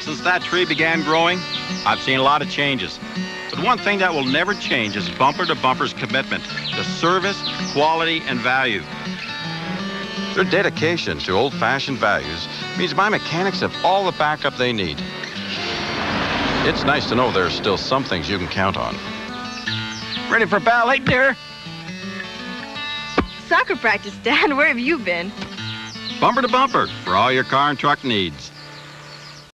Since that tree began growing, I've seen a lot of changes. But one thing that will never change is Bumper to Bumper's commitment to service, quality, and value. Their dedication to old-fashioned values means my mechanics have all the backup they need. It's nice to know there's still some things you can count on. Ready for ballet, dear? Soccer practice, Dad. Where have you been? Bumper to Bumper for all your car and truck needs.